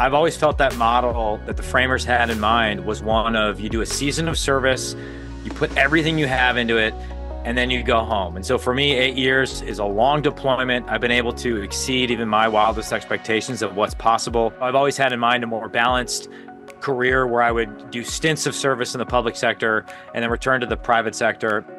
I've always felt that model that the framers had in mind was one of you do a season of service, you put everything you have into it, and then you go home. And so for me, 8 years is a long deployment. I've been able to exceed even my wildest expectations of what's possible. I've always had in mind a more balanced career where I would do stints of service in the public sector and then return to the private sector.